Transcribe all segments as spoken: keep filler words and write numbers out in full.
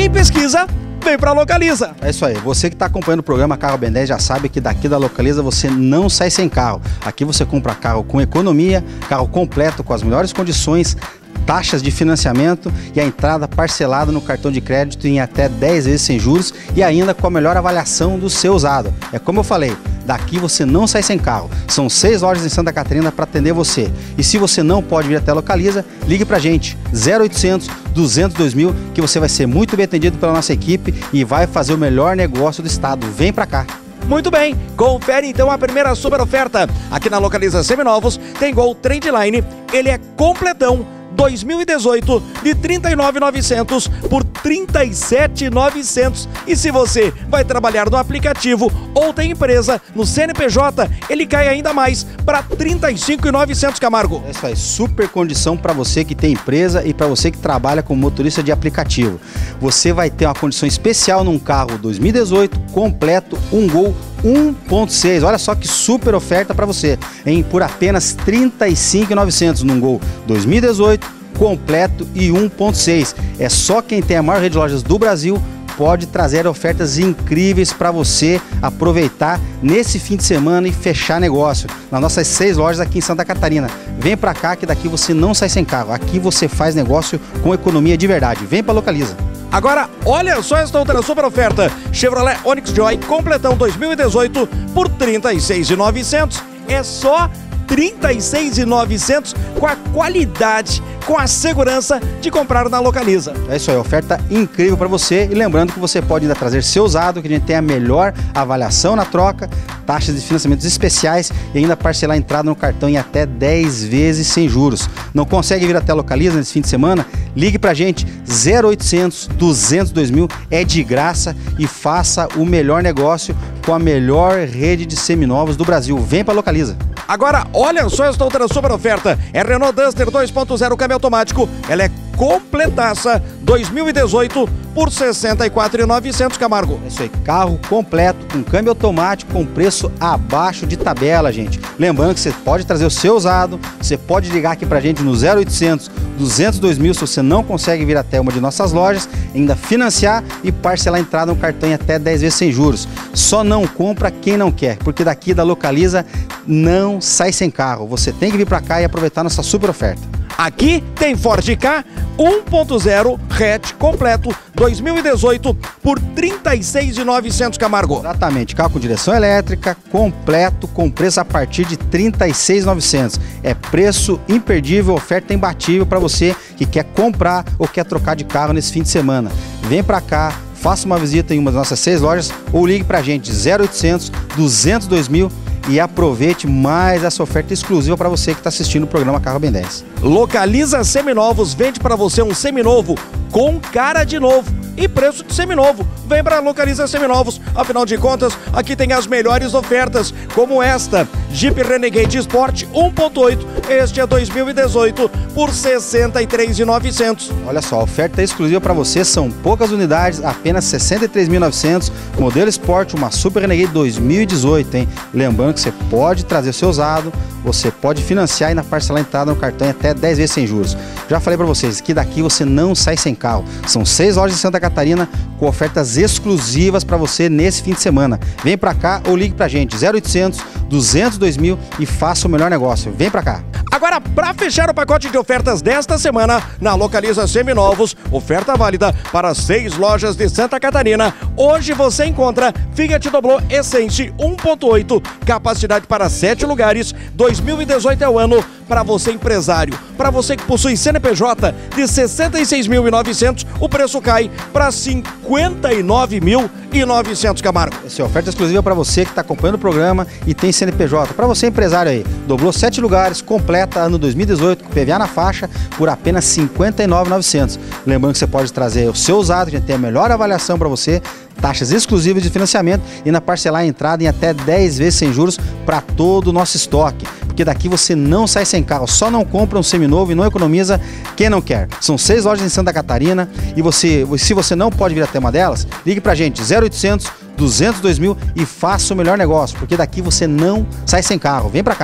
Quem pesquisa, vem pra Localiza. É isso aí, você que está acompanhando o programa Carro Ben dez já sabe que daqui da Localiza você não sai sem carro. Aqui você compra carro com economia, carro completo com as melhores condições, taxas de financiamento e a entrada parcelada no cartão de crédito em até dez vezes sem juros e ainda com a melhor avaliação do seu usado. É como eu falei, daqui você não sai sem carro. São seis lojas em Santa Catarina para atender você. E se você não pode vir até a Localiza, ligue pra gente, zero oitocentos, duzentos e dois mil, que você vai ser muito bem atendido pela nossa equipe e vai fazer o melhor negócio do estado. Vem pra cá! Muito bem, confere então a primeira super oferta. Aqui na Localiza Seminovos tem Gol Trendline, ele é completão, dois mil e dezoito, de trinta e nove mil e novecentos por trinta e sete mil e novecentos. E se você vai trabalhar no aplicativo ou tem empresa no C N P J, ele cai ainda mais para trinta e cinco mil e novecentos, Camargo. É isso aí, super condição para você que tem empresa e para você que trabalha como motorista de aplicativo. Você vai ter uma condição especial num carro dois mil e dezoito completo, um Gol um ponto seis, olha só que super oferta para você, hein? Por apenas trinta e cinco mil e novecentos num Gol dois mil e dezoito completo e um ponto seis. É só quem tem a maior rede de lojas do Brasil pode trazer ofertas incríveis para você aproveitar nesse fim de semana e fechar negócio nas nossas seis lojas aqui em Santa Catarina. Vem para cá que daqui você não sai sem carro, aqui você faz negócio com economia de verdade. Vem para Localiza. Agora, olha só esta outra super oferta. Chevrolet Onix Joy completão dois mil e dezoito por trinta e seis mil e novecentos. É só trinta e seis mil e novecentos com a qualidade, com a segurança de comprar na Localiza. É isso aí, oferta incrível para você. E lembrando que você pode ainda trazer seu usado, que a gente tem a melhor avaliação na troca, taxas de financiamentos especiais e ainda parcelar a entrada no cartão em até dez vezes sem juros. Não consegue vir até a Localiza nesse fim de semana? Ligue pra gente, zero oitocentos, duzentos e dois mil, é de graça e faça o melhor negócio com a melhor rede de seminovos do Brasil. Vem pra Localiza. Agora, olha só esta outra super oferta. É Renault Duster dois ponto zero câmbio automático. Ela é completaça, dois mil e dezoito por sessenta e quatro mil e novecentos, Camargo. É isso aí, carro completo, com câmbio automático, com preço abaixo de tabela, gente. Lembrando que você pode trazer o seu usado, você pode ligar aqui pra gente no zero oitocentos, duzentos e dois mil, se você não consegue vir até uma de nossas lojas, ainda financiar e parcelar a entrada no cartão em até dez vezes sem juros. Só não compra quem não quer, porque daqui da Localiza não sai sem carro. Você tem que vir pra cá e aproveitar nossa super oferta. Aqui tem Ford Ka um ponto zero hatch completo dois mil e dezoito por trinta e seis mil e novecentos, Camargo. Exatamente, carro com direção elétrica, completo, com preço a partir de trinta e seis mil e novecentos. É preço imperdível, oferta imbatível para você que quer comprar ou quer trocar de carro nesse fim de semana. Vem para cá, faça uma visita em uma das nossas seis lojas ou ligue para a gente zero oitocentos, duzentos e dois mil e aproveite mais essa oferta exclusiva para você que está assistindo o programa Carro Ben dez. Localiza Seminovos vende para você um seminovo com cara de novo e preço de seminovo. Vem para Localiza Seminovos, afinal de contas, aqui tem as melhores ofertas, como esta, Jeep Renegade Sport um ponto oito, este é dois mil e dezoito por sessenta e três mil e novecentos. Olha só, a oferta exclusiva para você, são poucas unidades, apenas sessenta e três mil e novecentos, modelo Sport, uma Super Renegade dois mil e dezoito, hein? Lembrando que você pode trazer o seu usado, você pode financiar e na parcelar entrada no cartão em até dez vezes sem juros. Já falei para vocês que daqui você não sai sem carro. São seis lojas em Santa Catarina com ofertas exclusivas para você nesse fim de semana. Vem para cá ou ligue pra gente, zero oitocentos, duzentos e dois mil e faça o melhor negócio. Vem para cá. Agora, para fechar o pacote de ofertas desta semana, na Localiza Seminovos, oferta válida para seis lojas de Santa Catarina. Hoje você encontra Fiat Doblo Essence um ponto oito, capacidade para sete lugares, dois mil e dezoito é o ano. Para você empresário, para você que possui C N P J de sessenta e seis mil e novecentos, o preço cai para cinquenta e nove mil e novecentos, Camargo. Essa é oferta exclusiva para você que está acompanhando o programa e tem C N P J. Para você empresário aí, dobrou sete lugares, completa ano dois mil e dezoito, com P V A na faixa por apenas cinquenta e nove mil e novecentos. Lembrando que você pode trazer o seu usado, que a gente tem a melhor avaliação para você, taxas exclusivas de financiamento e na parcelar a entrada em até dez vezes sem juros para todo o nosso estoque. Porque daqui você não sai sem carro, só não compra um seminovo e não economiza quem não quer. São seis lojas em Santa Catarina e você, se você não pode vir até uma delas, ligue pra gente, zero oitocentos, duzentos e dois mil e faça o melhor negócio, porque daqui você não sai sem carro. Vem pra cá.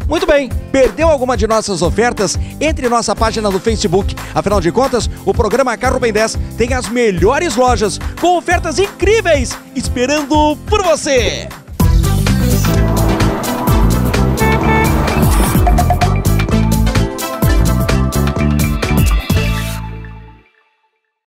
Muito bem, perdeu alguma de nossas ofertas? Entre em nossa página no Facebook. Afinal de contas, o programa Carro Bem dez tem as melhores lojas com ofertas incríveis esperando por você.